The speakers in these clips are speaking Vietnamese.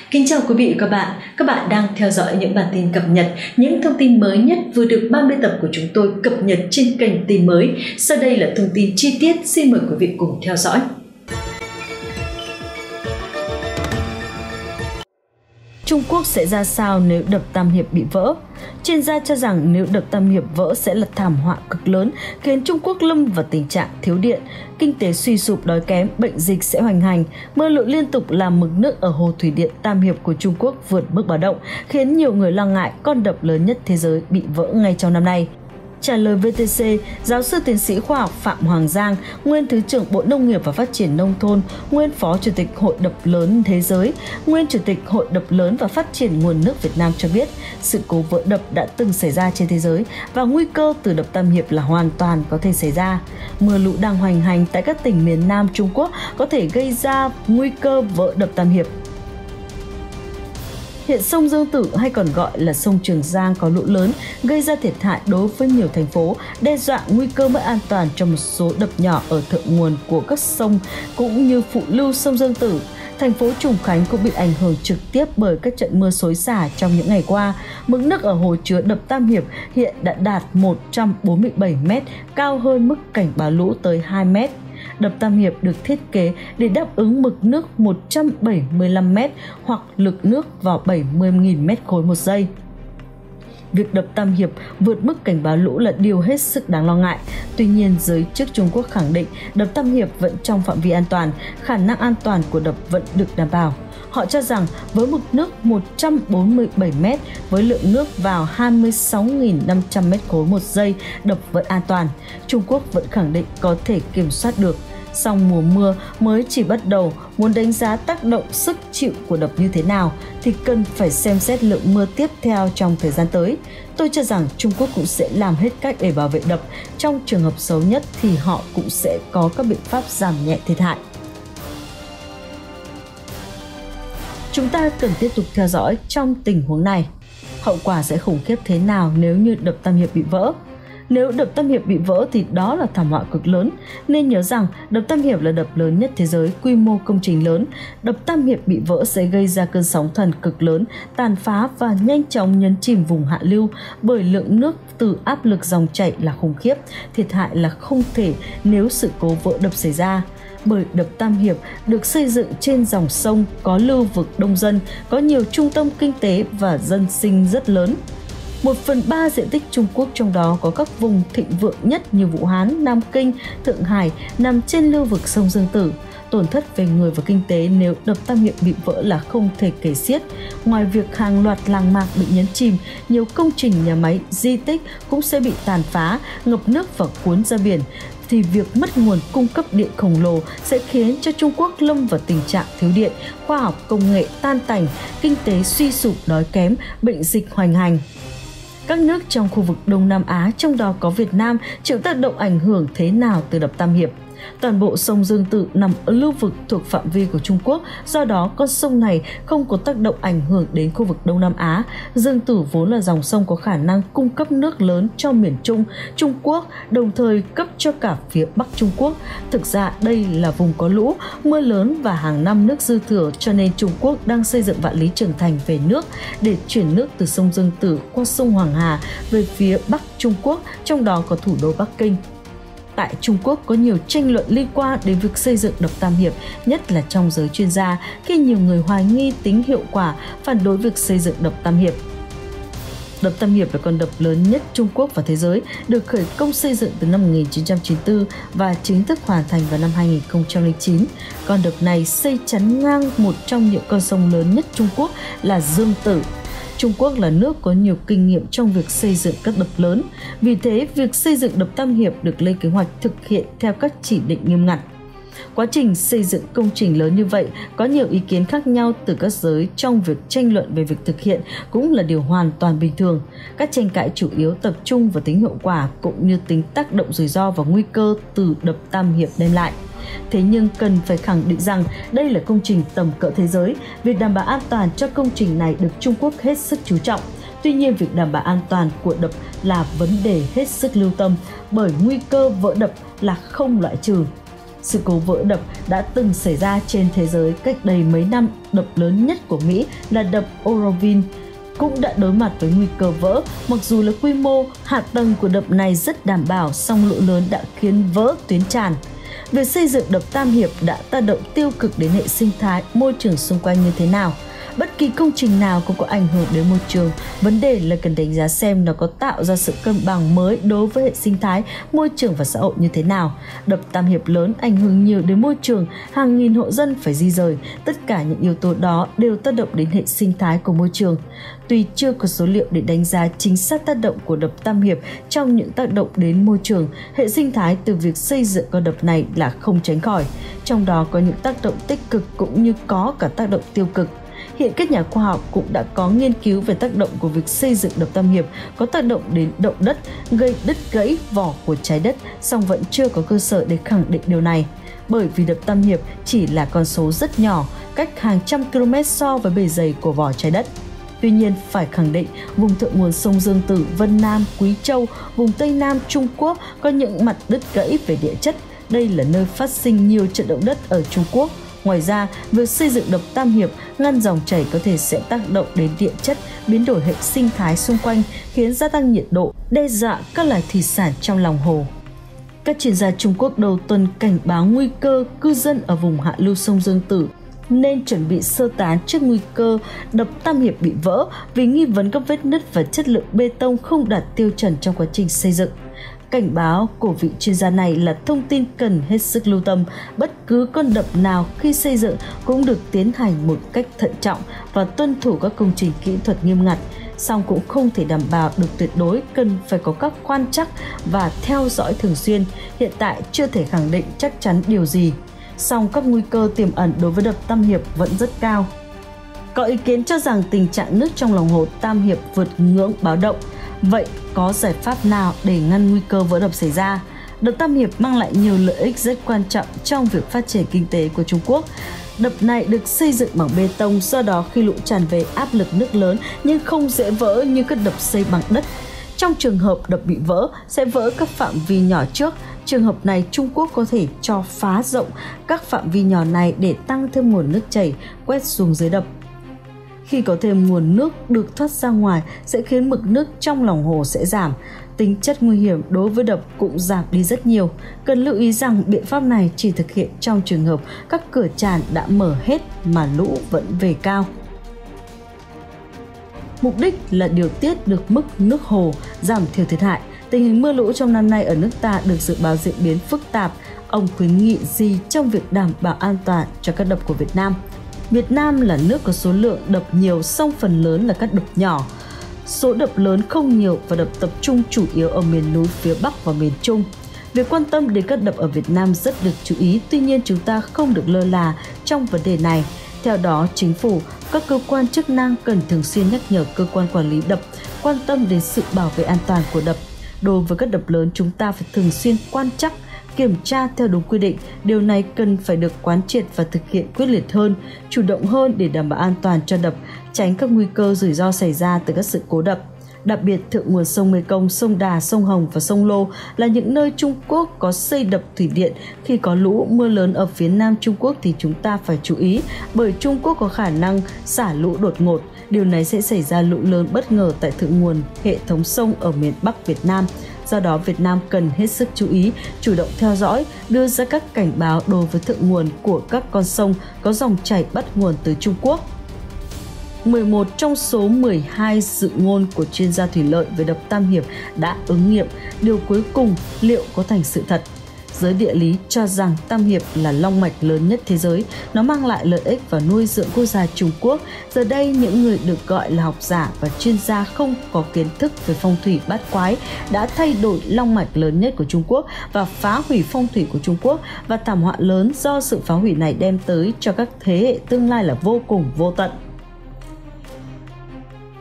Kính chào quý vị và các bạn đang theo dõi những bản tin cập nhật, những thông tin mới nhất vừa được ban biên tập của chúng tôi cập nhật trên kênh tin mới. Sau đây là thông tin chi tiết, xin mời quý vị cùng theo dõi. Trung Quốc sẽ ra sao nếu đập Tam Hiệp bị vỡ? Chuyên gia cho rằng nếu đập Tam Hiệp vỡ sẽ là thảm họa cực lớn, khiến Trung Quốc lâm vào tình trạng thiếu điện, kinh tế suy sụp đói kém, bệnh dịch sẽ hoành hành. Mưa lũ liên tục làm mực nước ở hồ thủy điện Tam Hiệp của Trung Quốc vượt mức báo động, khiến nhiều người lo ngại con đập lớn nhất thế giới bị vỡ ngay trong năm nay. Trả lời VTC, giáo sư tiến sĩ khoa học Phạm Hoàng Giang, nguyên Thứ trưởng Bộ Nông nghiệp và Phát triển Nông thôn, nguyên Phó Chủ tịch Hội đập lớn thế giới, nguyên Chủ tịch Hội đập lớn và Phát triển nguồn nước Việt Nam cho biết, sự cố vỡ đập đã từng xảy ra trên thế giới và nguy cơ từ đập Tam Hiệp là hoàn toàn có thể xảy ra. Mưa lũ đang hoành hành tại các tỉnh miền Nam Trung Quốc có thể gây ra nguy cơ vỡ đập Tam Hiệp. Hiện sông Dương Tử hay còn gọi là sông Trường Giang có lũ lớn gây ra thiệt hại đối với nhiều thành phố, đe dọa nguy cơ mất an toàn cho một số đập nhỏ ở thượng nguồn của các sông cũng như phụ lưu sông Dương Tử. Thành phố Trùng Khánh cũng bị ảnh hưởng trực tiếp bởi các trận mưa xối xả trong những ngày qua. Mực nước ở hồ chứa đập Tam Hiệp hiện đã đạt 147 m, cao hơn mức cảnh báo lũ tới 2 m. Đập Tam Hiệp được thiết kế để đáp ứng mực nước 175 m hoặc lực nước vào 70.000 m3 một giây. Việc đập Tam Hiệp vượt mức cảnh báo lũ là điều hết sức đáng lo ngại. Tuy nhiên, giới chức Trung Quốc khẳng định đập Tam Hiệp vẫn trong phạm vi an toàn, khả năng an toàn của đập vẫn được đảm bảo. Họ cho rằng với mực nước 147 m với lượng nước vào 26.500 m3 một giây, đập vẫn an toàn. Trung Quốc vẫn khẳng định có thể kiểm soát được. Song mùa mưa mới chỉ bắt đầu, muốn đánh giá tác động sức chịu của đập như thế nào thì cần phải xem xét lượng mưa tiếp theo trong thời gian tới. Tôi cho rằng Trung Quốc cũng sẽ làm hết cách để bảo vệ đập. Trong trường hợp xấu nhất thì họ cũng sẽ có các biện pháp giảm nhẹ thiệt hại. Chúng ta cần tiếp tục theo dõi trong tình huống này. Hậu quả sẽ khủng khiếp thế nào nếu như đập Tam Hiệp bị vỡ? Nếu đập Tam Hiệp bị vỡ thì đó là thảm họa cực lớn. Nên nhớ rằng đập Tam Hiệp là đập lớn nhất thế giới, quy mô công trình lớn. Đập Tam Hiệp bị vỡ sẽ gây ra cơn sóng thần cực lớn, tàn phá và nhanh chóng nhấn chìm vùng hạ lưu bởi lượng nước từ áp lực dòng chảy là khủng khiếp. Thiệt hại là không thể nếu sự cố vỡ đập xảy ra. Bởi đập Tam Hiệp được xây dựng trên dòng sông có lưu vực đông dân, có nhiều trung tâm kinh tế và dân sinh rất lớn. 1/3 diện tích Trung Quốc, trong đó có các vùng thịnh vượng nhất như Vũ Hán, Nam Kinh, Thượng Hải nằm trên lưu vực sông Dương Tử. Tổn thất về người và kinh tế nếu đập Tam Hiệp bị vỡ là không thể kể xiết. Ngoài việc hàng loạt làng mạc bị nhấn chìm, nhiều công trình nhà máy, di tích cũng sẽ bị tàn phá, ngập nước và cuốn ra biển. Thì việc mất nguồn cung cấp điện khổng lồ sẽ khiến cho Trung Quốc lâm vào tình trạng thiếu điện, khoa học công nghệ tan tành, kinh tế suy sụp đói kém, bệnh dịch hoành hành. Các nước trong khu vực Đông Nam Á, trong đó có Việt Nam, chịu tác động ảnh hưởng thế nào từ đập Tam Hiệp? Toàn bộ sông Dương Tử nằm ở lưu vực thuộc phạm vi của Trung Quốc, do đó con sông này không có tác động ảnh hưởng đến khu vực Đông Nam Á. Dương Tử vốn là dòng sông có khả năng cung cấp nước lớn cho miền Trung, Trung Quốc, đồng thời cấp cho cả phía Bắc Trung Quốc. Thực ra đây là vùng có lũ, mưa lớn và hàng năm nước dư thừa, cho nên Trung Quốc đang xây dựng Vạn Lý Trường Thành về nước để chuyển nước từ sông Dương Tử qua sông Hoàng Hà về phía Bắc Trung Quốc, trong đó có thủ đô Bắc Kinh. Tại Trung Quốc có nhiều tranh luận liên quan đến việc xây dựng đập Tam Hiệp, nhất là trong giới chuyên gia, khi nhiều người hoài nghi tính hiệu quả, phản đối việc xây dựng đập Tam Hiệp. Đập Tam Hiệp là con đập lớn nhất Trung Quốc và thế giới, được khởi công xây dựng từ năm 1994 và chính thức hoàn thành vào năm 2009. Con đập này xây chắn ngang một trong những con sông lớn nhất Trung Quốc là Dương Tử. Trung Quốc là nước có nhiều kinh nghiệm trong việc xây dựng các đập lớn, vì thế việc xây dựng đập Tam Hiệp được lên kế hoạch thực hiện theo các chỉ định nghiêm ngặt. Quá trình xây dựng công trình lớn như vậy có nhiều ý kiến khác nhau từ các giới, trong việc tranh luận về việc thực hiện cũng là điều hoàn toàn bình thường. Các tranh cãi chủ yếu tập trung vào tính hiệu quả cũng như tính tác động rủi ro và nguy cơ từ đập Tam Hiệp đem lại. Thế nhưng cần phải khẳng định rằng đây là công trình tầm cỡ thế giới, việc đảm bảo an toàn cho công trình này được Trung Quốc hết sức chú trọng. Tuy nhiên, việc đảm bảo an toàn của đập là vấn đề hết sức lưu tâm bởi nguy cơ vỡ đập là không loại trừ. Sự cố vỡ đập đã từng xảy ra trên thế giới cách đây mấy năm. Đập lớn nhất của Mỹ là đập Oroville cũng đã đối mặt với nguy cơ vỡ. Mặc dù là quy mô, hạ tầng của đập này rất đảm bảo, song lũ lớn đã khiến vỡ tuyến tràn. Việc xây dựng đập Tam Hiệp đã tác động tiêu cực đến hệ sinh thái, môi trường xung quanh như thế nào? Bất kỳ công trình nào cũng có ảnh hưởng đến môi trường. Vấn đề là cần đánh giá xem nó có tạo ra sự cân bằng mới đối với hệ sinh thái, môi trường và xã hội như thế nào. Đập Tam Hiệp lớn ảnh hưởng nhiều đến môi trường, hàng nghìn hộ dân phải di rời. Tất cả những yếu tố đó đều tác động đến hệ sinh thái của môi trường. Tuy chưa có số liệu để đánh giá chính xác tác động của đập Tam Hiệp trong những tác động đến môi trường, hệ sinh thái từ việc xây dựng con đập này là không tránh khỏi. Trong đó có những tác động tích cực cũng như có cả tác động tiêu cực. Hiện các nhà khoa học cũng đã có nghiên cứu về tác động của việc xây dựng đập Tam Hiệp có tác động đến động đất, gây đứt gãy vỏ của trái đất, song vẫn chưa có cơ sở để khẳng định điều này. Bởi vì đập Tam Hiệp chỉ là con số rất nhỏ, cách hàng trăm km so với bề dày của vỏ trái đất. Tuy nhiên, phải khẳng định, vùng thượng nguồn sông Dương Tử, Vân Nam, Quý Châu, vùng Tây Nam Trung Quốc có những mặt đứt gãy về địa chất. Đây là nơi phát sinh nhiều trận động đất ở Trung Quốc. Ngoài ra, việc xây dựng đập Tam Hiệp ngăn dòng chảy có thể sẽ tác động đến địa chất, biến đổi hệ sinh thái xung quanh, khiến gia tăng nhiệt độ, đe dọa các loài thủy sản trong lòng hồ. Các chuyên gia Trung Quốc đầu tuần cảnh báo nguy cơ cư dân ở vùng hạ lưu sông Dương Tử nên chuẩn bị sơ tán trước nguy cơ đập Tam Hiệp bị vỡ vì nghi vấn các vết nứt và chất lượng bê tông không đạt tiêu chuẩn trong quá trình xây dựng. Cảnh báo của vị chuyên gia này là thông tin cần hết sức lưu tâm. Bất cứ con đập nào khi xây dựng cũng được tiến hành một cách thận trọng và tuân thủ các công trình kỹ thuật nghiêm ngặt, song cũng không thể đảm bảo được tuyệt đối, cần phải có các quan trắc và theo dõi thường xuyên. Hiện tại chưa thể khẳng định chắc chắn điều gì, song các nguy cơ tiềm ẩn đối với đập Tam Hiệp vẫn rất cao. Có ý kiến cho rằng tình trạng nước trong lòng hồ Tam Hiệp vượt ngưỡng báo động. Vậy có giải pháp nào để ngăn nguy cơ vỡ đập xảy ra? Đập Tam Hiệp mang lại nhiều lợi ích rất quan trọng trong việc phát triển kinh tế của Trung Quốc. Đập này được xây dựng bằng bê tông, do đó khi lũ tràn về áp lực nước lớn nhưng không dễ vỡ như các đập xây bằng đất. Trong trường hợp đập bị vỡ, sẽ vỡ các phạm vi nhỏ trước. Trường hợp này, Trung Quốc có thể cho phá rộng các phạm vi nhỏ này để tăng thêm nguồn nước chảy quét xuống dưới đập. Khi có thêm nguồn nước được thoát ra ngoài sẽ khiến mực nước trong lòng hồ sẽ giảm. Tính chất nguy hiểm đối với đập cũng giảm đi rất nhiều. Cần lưu ý rằng biện pháp này chỉ thực hiện trong trường hợp các cửa tràn đã mở hết mà lũ vẫn về cao. Mục đích là điều tiết được mức nước hồ, giảm thiểu thiệt hại. Tình hình mưa lũ trong năm nay ở nước ta được dự báo diễn biến phức tạp. Ông khuyến nghị gì trong việc đảm bảo an toàn cho các đập của Việt Nam? Việt Nam là nước có số lượng đập nhiều, song phần lớn là các đập nhỏ. Số đập lớn không nhiều và đập tập trung chủ yếu ở miền núi phía Bắc và miền Trung. Việc quan tâm đến các đập ở Việt Nam rất được chú ý, tuy nhiên chúng ta không được lơ là trong vấn đề này. Theo đó, chính phủ, các cơ quan chức năng cần thường xuyên nhắc nhở cơ quan quản lý đập quan tâm đến sự bảo vệ an toàn của đập. Đối với các đập lớn, chúng ta phải thường xuyên quan trắc, kiểm tra theo đúng quy định. Điều này cần phải được quán triệt và thực hiện quyết liệt hơn, chủ động hơn để đảm bảo an toàn cho đập, tránh các nguy cơ rủi ro xảy ra từ các sự cố đập. Đặc biệt, thượng nguồn sông Mekong, sông Đà, sông Hồng và sông Lô là những nơi Trung Quốc có xây đập thủy điện. Khi có lũ, mưa lớn ở phía Nam Trung Quốc thì chúng ta phải chú ý, bởi Trung Quốc có khả năng xả lũ đột ngột. Điều này sẽ xảy ra lũ lớn bất ngờ tại thượng nguồn hệ thống sông ở miền Bắc Việt Nam. Do đó, Việt Nam cần hết sức chú ý, chủ động theo dõi, đưa ra các cảnh báo đối với thượng nguồn của các con sông có dòng chảy bắt nguồn từ Trung Quốc. 11 trong số 12 dự ngôn của chuyên gia thủy lợi về đập Tam Hiệp đã ứng nghiệm. Điều cuối cùng liệu có thành sự thật? Giới địa lý cho rằng Tam Hiệp là long mạch lớn nhất thế giới. Nó mang lại lợi ích và nuôi dưỡng quốc gia Trung Quốc. Giờ đây, những người được gọi là học giả và chuyên gia không có kiến thức về phong thủy bát quái đã thay đổi long mạch lớn nhất của Trung Quốc và phá hủy phong thủy của Trung Quốc, và thảm họa lớn do sự phá hủy này đem tới cho các thế hệ tương lai là vô cùng vô tận.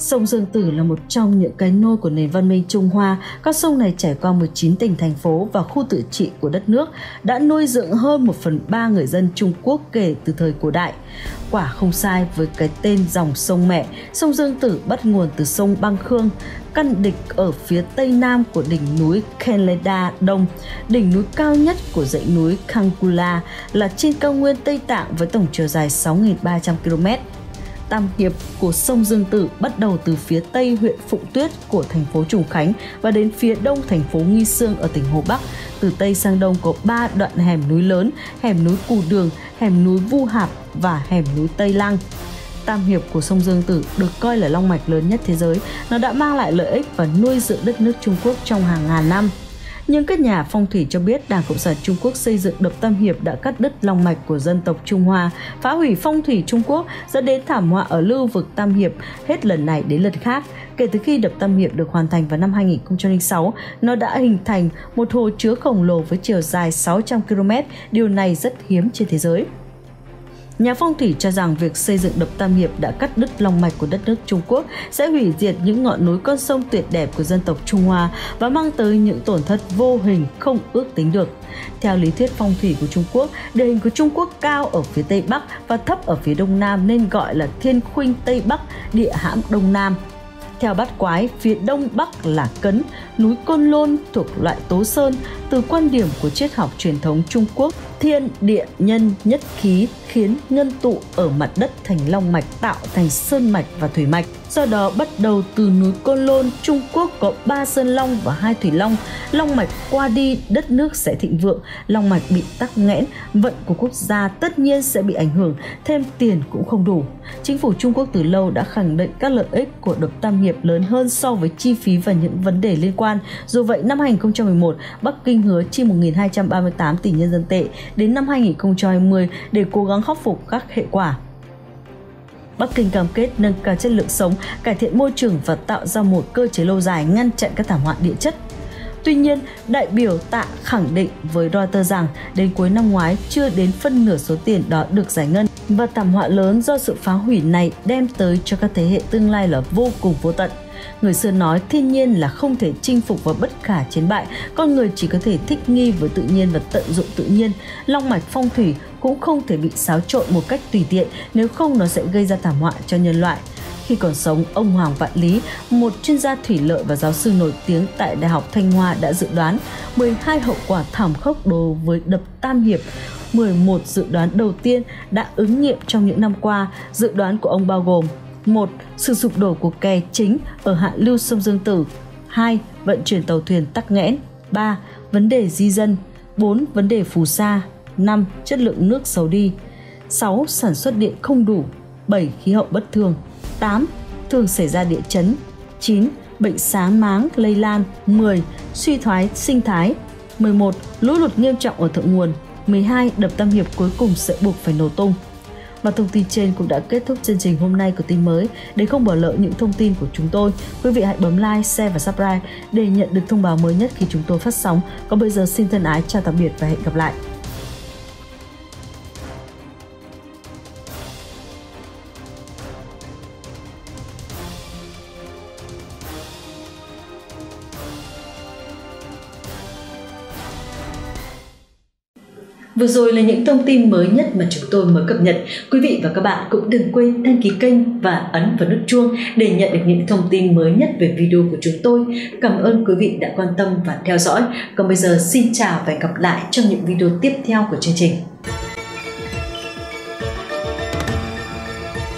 Sông Dương Tử là một trong những cái nôi của nền văn minh Trung Hoa. Các sông này trải qua 19 tỉnh, thành phố và khu tự trị của đất nước, đã nuôi dưỡng hơn 1/3 người dân Trung Quốc kể từ thời cổ đại. Quả không sai với cái tên dòng sông mẹ. Sông Dương Tử bắt nguồn từ sông Băng Khương, căn địch ở phía tây nam của đỉnh núi Khenleda Đông. Đỉnh núi cao nhất của dãy núi Kangkula là trên cao nguyên Tây Tạng với tổng chiều dài 6.300 km. Tam hiệp của sông Dương Tử bắt đầu từ phía tây huyện Phụng Tuyết của thành phố Trùng Khánh và đến phía đông thành phố Nghi Sương ở tỉnh Hồ Bắc. Từ tây sang đông có 3 đoạn hẻm núi lớn: hẻm núi Cù Đường, hẻm núi Vu Hạp và hẻm núi Tây Lăng. Tam hiệp của sông Dương Tử được coi là long mạch lớn nhất thế giới. Nó đã mang lại lợi ích và nuôi dưỡng đất nước Trung Quốc trong hàng ngàn năm. Nhưng các nhà phong thủy cho biết Đảng Cộng sản Trung Quốc xây dựng đập Tam Hiệp đã cắt đứt long mạch của dân tộc Trung Hoa, phá hủy phong thủy Trung Quốc, dẫn đến thảm họa ở lưu vực Tam Hiệp hết lần này đến lần khác. Kể từ khi đập Tam Hiệp được hoàn thành vào năm 2006, nó đã hình thành một hồ chứa khổng lồ với chiều dài 600 km. Điều này rất hiếm trên thế giới. Nhà phong thủy cho rằng việc xây dựng đập Tam Hiệp đã cắt đứt long mạch của đất nước Trung Quốc, sẽ hủy diệt những ngọn núi con sông tuyệt đẹp của dân tộc Trung Hoa và mang tới những tổn thất vô hình không ước tính được. Theo lý thuyết phong thủy của Trung Quốc, địa hình của Trung Quốc cao ở phía Tây Bắc và thấp ở phía Đông Nam nên gọi là Thiên Khuynh Tây Bắc, địa hãm Đông Nam. Theo bát quái, phía Đông Bắc là Cấn, núi Côn Lôn thuộc loại tố sơn. Từ quan điểm của triết học truyền thống Trung Quốc, thiên địa nhân nhất khí khiến nhân tụ ở mặt đất thành long mạch, tạo thành sơn mạch và thủy mạch. Do đó, bắt đầu từ núi Côn Lôn, Trung Quốc có 3 sơn long và 2 thủy long. Long mạch qua đi, đất nước sẽ thịnh vượng. Long mạch bị tắc nghẽn, vận của quốc gia tất nhiên sẽ bị ảnh hưởng, thêm tiền cũng không đủ. Chính phủ Trung Quốc từ lâu đã khẳng định các lợi ích của đập Tam Hiệp lớn hơn so với chi phí và những vấn đề liên quan. Dù vậy, năm 2011, Bắc Kinh hứa chi 1.238 tỷ nhân dân tệ đến năm 2020 để cố gắng khắc phục các hệ quả. Bắc Kinh cam kết nâng cao chất lượng sống, cải thiện môi trường và tạo ra một cơ chế lâu dài ngăn chặn các thảm họa địa chất. Tuy nhiên, đại biểu Tạ khẳng định với Reuters rằng đến cuối năm ngoái chưa đến phân nửa số tiền đó được giải ngân và thảm họa lớn do sự phá hủy này đem tới cho các thế hệ tương lai là vô cùng vô tận. Người xưa nói thiên nhiên là không thể chinh phục và bất khả chiến bại, con người chỉ có thể thích nghi với tự nhiên và tận dụng tự nhiên. Long mạch phong thủy cũng không thể bị xáo trộn một cách tùy tiện, nếu không nó sẽ gây ra thảm họa cho nhân loại. Khi còn sống, ông Hoàng Vạn Lý, một chuyên gia thủy lợi và giáo sư nổi tiếng tại Đại học Thanh Hoa đã dự đoán 12 hậu quả thảm khốc đối với đập Tam Hiệp. 11 dự đoán đầu tiên đã ứng nghiệm trong những năm qua. Dự đoán của ông bao gồm: 1. Sự sụp đổ của kè chính ở hạ lưu sông Dương Tử. 2. Vận chuyển tàu thuyền tắc nghẽn. 3. Vấn đề di dân. 4. Vấn đề phù sa. 5. Chất lượng nước xấu đi. 6. Sản xuất điện không đủ. 7. Khí hậu bất thường. 8. Thường xảy ra địa chấn. 9. Bệnh xá máng lây lan. 10. Suy thoái sinh thái. 11. Lũ lụt nghiêm trọng ở thượng nguồn. 12. Đập Tam Hiệp cuối cùng sẽ buộc phải nổ tung. Và thông tin trên cũng đã kết thúc chương trình hôm nay của tin mới. Để không bỏ lỡ những thông tin của chúng tôi, quý vị hãy bấm like, share và subscribe để nhận được thông báo mới nhất khi chúng tôi phát sóng. Còn bây giờ xin thân ái chào tạm biệt và hẹn gặp lại. Vừa rồi là những thông tin mới nhất mà chúng tôi mới cập nhật. Quý vị và các bạn cũng đừng quên đăng ký kênh và ấn vào nút chuông để nhận được những thông tin mới nhất về video của chúng tôi. Cảm ơn quý vị đã quan tâm và theo dõi. Còn bây giờ xin chào và hẹn gặp lại trong những video tiếp theo của chương trình.